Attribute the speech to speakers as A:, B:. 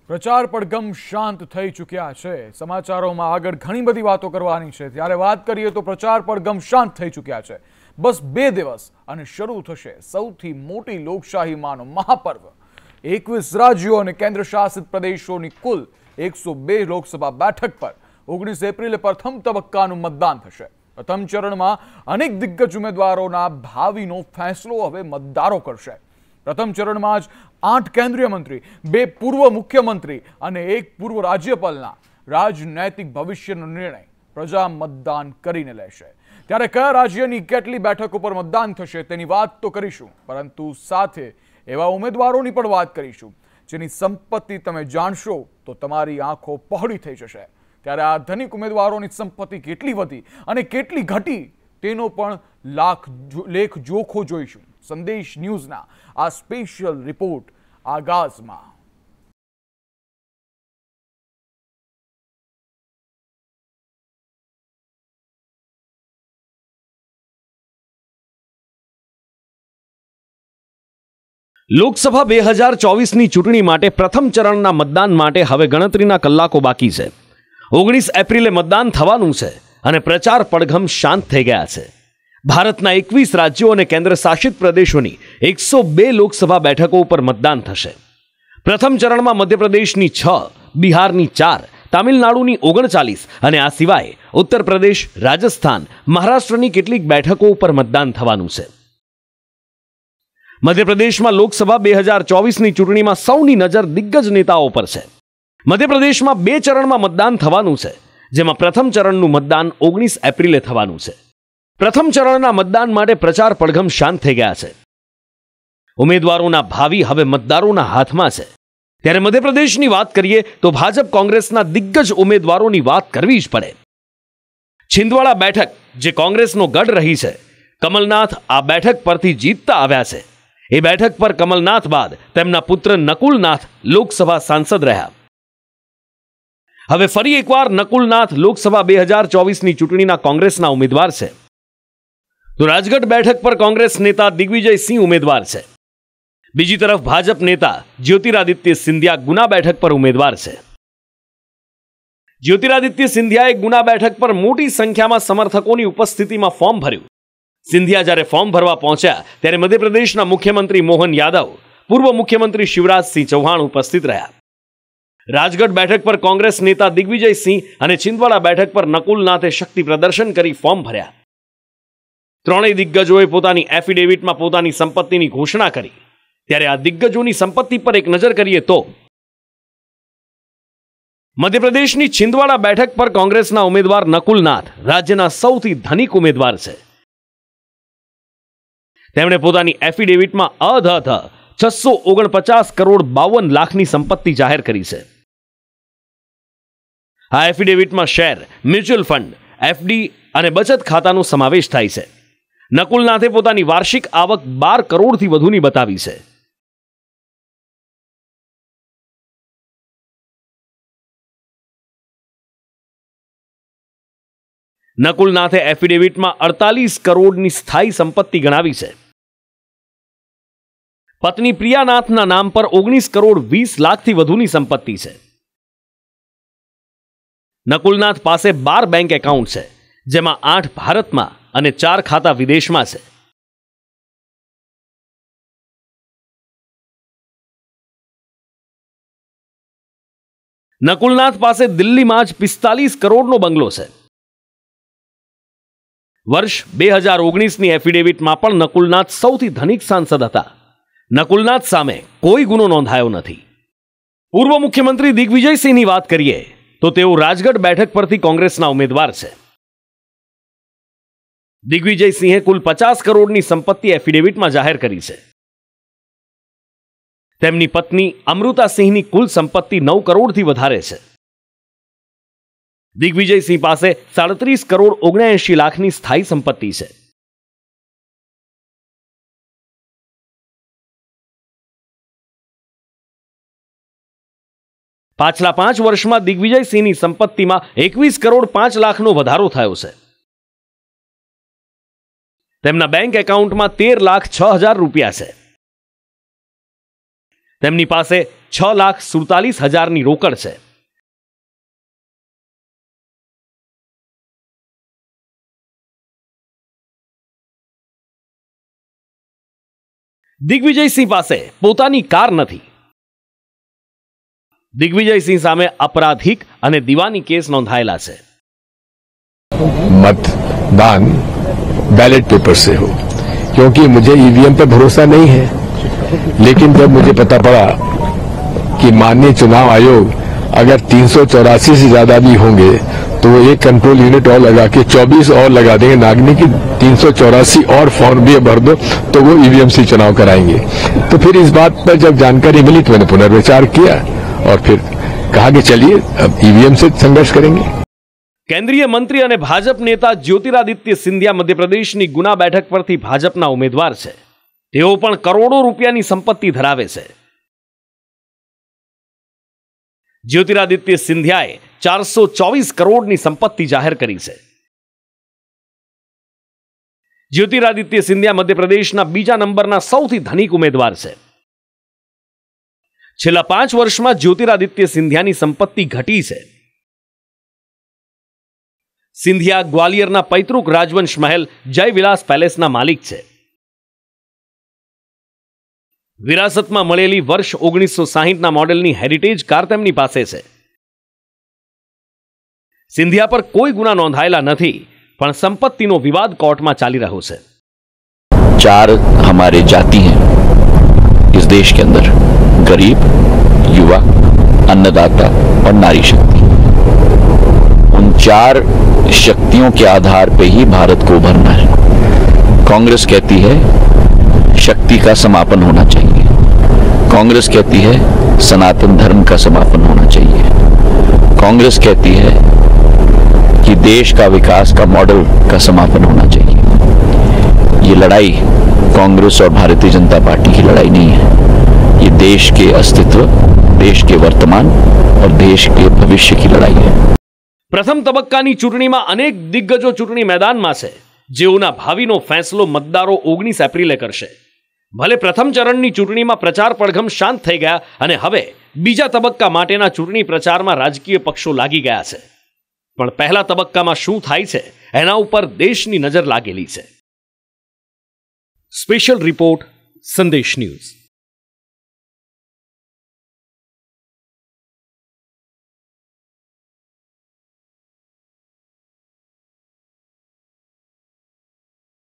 A: પ્રચાર પડઘમ શાંત થઈ ચૂક્યા છે। સમાચારોમાં આગળ ઘણી બધી વાતો કરવાની છે, ત્યારે વાત કરીએ તો પ્રચાર પડઘમ શાંત થઈ ચૂક્યા છે। બસ 2 દિવસ અને શરૂ થશે સૌથી મોટી લોકશાહીમાંનો મહાપર્વ। 21 રાજ્યો અને કેન્દ્ર શાસિત પ્રદેશોની કુલ 102 લોકસભા બેઠક પર 19 એપ્રિલે પ્રથમ તબક્કાનું મતદાન થશે। પ્રથમ ચરણમાં અનેક દિગ્ગજ ઉમેદવારોના ભાવિનો ફેસલો હવે મતદારો કરશે। પ્રથમ ચરણમાં જ 8 કેન્દ્રીય મંત્રી, 2 પૂર્વ મુખ્યમંત્રી અને 1 પૂર્વ રાજ્યપાલના રાજનૈતિક ભવિષ્યનો નિર્ણય પ્રજા મતદાન કરીને લેશે। ત્યારે કયા રાજ્યની કેટલી બેઠકો પર મતદાન થશે તેની વાત તો કરીશું, પરંતુ સાથે એવા ઉમેદવારોની પણ વાત કરીશું જેની સંપત્તિ તમે જાણશો તો તમારી આંખો પહોળી થઈ જશે। ત્યારે આ ધનિક ઉમેદવારોની સંપત્તિ કેટલી વધી અને કેટલી ઘટી તેનો પણ લેખ જોખો જોઈશું। સંદેશ ન્યૂઝના આ સ્પેશિયલ રિપોર્ટ આગાઝમાં।
B: લોકસભા 2024ની ચૂંટણી માટે પ્રથમ ચરણના મતદાન માટે હવે ગણતરીના કલાકો બાકી છે। 19 એપ્રિલે મતદાન થવાનું છે અને પ્રચાર પડઘમ શાંત થઈ ગયા છે। ભારતના 21 રાજ્યો અને કેન્દ્ર શાસિત પ્રદેશોની 102 લોકસભા બેઠકો ઉપર મતદાન થશે। પ્રથમ ચરણમાં મધ્યપ્રદેશની 6, બિહારની 4, તામિલનાડુની 39 અને આ સિવાય ઉત્તર પ્રદેશ, રાજસ્થાન, મહારાષ્ટ્રની કેટલીક બેઠકો ઉપર મતદાન થવાનું છે। મધ્યપ્રદેશમાં લોકસભા 2024ની ચૂંટણીમાં સૌની નજર દિગ્ગજ નેતાઓ પર છે। મધ્યપ્રદેશમાં 2 ચરણમાં મતદાન થવાનું છે, જેમાં પ્રથમ ચરણનું મતદાન 19 એપ્રિલે થવાનું છે। પ્રથમ ચરણના મતદાન માટે પ્રચાર પડઘમ શાંત થઈ ગયા છે। ઉમેદવારોના ભાવિ હવે મતદારોના હાથમાં છે। ત્યારે મધ્યપ્રદેશની વાત કરીએ તો ભાજપ કોંગ્રેસના દિગ્ગજ ઉમેદવારોની વાત કરવી જ પડે। છિંદવાડા બેઠક જે કોંગ્રેસનો ગઢ રહી છે, કમલનાથ આ બેઠક પરથી જીતતા આવ્યા છે। એ બેઠક પર કમલનાથ બાદ તેમના પુત્ર નકુલનાથ લોકસભા સાંસદ રહ્યા। હવે ફરી એકવાર નકુલનાથ લોકસભા 2024ની ચૂંટણીના કોંગ્રેસના ઉમેદવાર છે। તો રાજગઢ બેઠક પર કોંગ્રેસ નેતા દિગ્વિજયસિંહ ઉમેદવાર છે। બીજી તરફ ભાજપ નેતા જ્યોતિરાદિત્ય સિંધિયા ગુના બેઠક પર ઉમેદવાર છે। જ્યોતિરાદિત્ય સિંધિયાએ ગુના બેઠક પર મોટી સંખ્યામાં સમર્થકોની ઉપસ્થિતિમાં ફોર્મ ભર્યું। સિંધિયા જ્યારે ફોર્મ ભરવા પહોંચ્યા ત્યારે મધ્યપ્રદેશના મુખ્યમંત્રી મોહન યાદવ, પૂર્વ મુખ્યમંત્રી શિવરાજસિંહ ચૌહાણ ઉપસ્થિત રહ્યા। રાજગઢ બેઠક પર કોંગ્રેસ નેતા દિગ્વિજયસિંહ અને છિંદવાડા બેઠક પર નકુલનાથે શક્તિ પ્રદર્શન કરી ફોર્મ ભર્યા। ત્રણેય દિગ્ગજોએ પોતાની એફિડેવિટમાં પોતાની સંપત્તિની ઘોષણા કરી। ત્યારે આ દિગ્ગજોની સંપત્તિ પર એક નજર કરીએ તો મધ્યપ્રદેશની છિંદવાડા બેઠક પર કોંગ્રેસના ઉમેદવાર નકુલનાથ રાજ્યના સૌથી ધનિક ઉમેદવાર છે। તેમણે પોતાની એફિડેવિટમાં અધધ 649 કરોડ 52 લાખની સંપત્તિ જાહેર કરી છે। આ એફિડેવિટમાં શેર, મ્યુચ્યુઅલ ફંડ, એફડી અને બચત ખાતાનો સમાવેશ થાય છે। નકુલનાથે પોતાની વાર્ષિક આવક 12 કરોડથી વધુની બતાવી છે। નકુલનાથે એફિડેવિટમાં 48 કરોડની સ્થાયી સંપત્તિ ગણાવી છે। પત્ની પ્રિયાનાથના નામ પર 19 કરોડ 20 લાખથી વધુની સંપત્તિ છે। નકુલનાથ પાસે 12 બેંક એકાઉન્ટ છે, જેમાં 8 ભારતમાં અને 4 ખાતા વિદેશમાં છે। નકુલનાથ પાસે દિલ્હીમાં જ 45 કરોડનો બંગલો છે। વર્ષ 2019ની એફિડેવિટમાં પણ નકુલનાથ સૌથી ધનિક સાંસદ હતા। નકુલનાથ સામે કોઈ ગુનો નોંધાયો નથી। પૂર્વ મુખ્યમંત્રી દિગ્વિજયસિંહની વાત કરીએ તો તેઓ રાજગઢ બેઠક પરથી કોંગ્રેસના ઉમેદવાર છે। દિગ્વિજયસિંહે કુલ 50 કરોડની સંપત્તિ એફિડેવિટમાં જાહેર કરી છે। તેમની પત્ની અમૃતાસિંહની કુલ સંપત્તિ 9 કરોડથી વધારે છે। દિગ્વિજયસિંહ પાસે 37 કરોડ 79 લાખની સ્થાયી સંપત્તિ છે। પાછલા 5 વર્ષમાં દિગ્વિજયસિંહની સંપત્તિમાં 21 કરોડ 5 લાખનો વધારો થયો છે। તેમના બેંક એકાઉન્ટમાં 13,06,000 રૂપિયા છે। તેમની પાસે 6,47,000ની રોકડ છે. દિગ્વિજયસિંહ પાસે પોતાની કાર નથી. દિગ્વિજયસિંહ સામે અપરાધિક અને દીવાની કેસ નોંધાયેલા છે.
C: मतदान बैलेट पेपर से हो, क्योंकि मुझे ईवीएम पर भरोसा नहीं है. लेकिन जब मुझे पता पड़ा कि माननीय चुनाव आयोग अगर 384 से ज्यादा भी होंगे तो वो एक कंट्रोल यूनिट और लगा के 24 और लगा देंगे नागनी की 384 और फॉर्म भी भर दो तो वो ईवीएम से चुनाव कराएंगे. तो फिर इस बात पर जब जानकारी मिली तो मैंने पुनर्विचार किया और फिर कहा कि चलिए अब ईवीएम से संघर्ष करेंगे.
B: કેન્દ્રીય મંત્રી અને ભાજપ નેતા જ્યોતિરાદિત્ય સિંધિયા મધ્યપ્રદેશની ગુના બેઠક પરથી ભાજપના ઉમેદવાર છે. તેઓ પણ કરોડો રૂપિયાની સંપત્તિ ધરાવે છે. જ્યોતિરાદિત્ય સિંધિયાએ 424 કરોડની સંપત્તિ જાહેર કરી છે. જ્યોતિરાદિત્ય સિંધિયા મધ્યપ્રદેશના બીજા નંબરના સૌથી ધનિક ઉમેદવાર છે. છેલ્લા 5 વર્ષમાં જ્યોતિરાદિત્ય સિંધિયાની સંપત્તિ ઘટી છે. સિંધિયા ગ્વાલિયરના પૈતૃક રાજવંશ મહેલ જય વિલાસ પેલેસના માલિક છે. વિરાસતમાં મળેલી વર્ષ 1960ના મોડેલની હેરિટેજ કાર તેમની પાસે છે. સિંધિયા પર કોઈ ગુના નોંધાયેલા નથી, પણ સંપત્તિનો વિવાદ કોર્ટમાં ચાલી રહ્યો છે.
D: 4 हमारे जाति हैं इस देश के अंदर, गरीब, युवा, अन्नदाता और नारी शक्ति. उन 4 शक्तियों के आधार पे ही भारत को उभरना है. कांग्रेस कहती है शक्ति का समापन होना चाहिए. कांग्रेस कहती है सनातन धर्म का समापन होना चाहिए. कांग्रेस कहती है कि देश का विकास का मॉडल का समापन होना चाहिए. ये लड़ाई कांग्रेस और भारतीय जनता पार्टी की लड़ाई नहीं है. ये देश के अस्तित्व, देश के वर्तमान और देश के भविष्य की लड़ाई है.
B: પ્રથમ તબક્કાની ચૂંટણીમાં અનેક દિગ્ગજો ચૂંટણી મેદાનમાં છે, જેઓના ભાવિનો ફેંસલો મતદારો 19 એપ્રિલે કરશે. ભલે પ્રથમ ચરણની ચૂંટણીમાં પ્રચાર પડઘમ શાંત થઈ ગયા અને હવે બીજા તબક્કા માટેના ચૂંટણી પ્રચારમાં રાજકીય પક્ષો લાગી ગયા છે, પણ પહેલા તબક્કામાં શું થાય છે એના ઉપર દેશની નજર લાગેલી છે. Special report, Sandesh news.